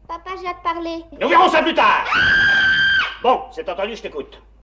Papa, je dois te parler. Nous verrons ça plus tard. Bon, c'est entendu, je t'écoute.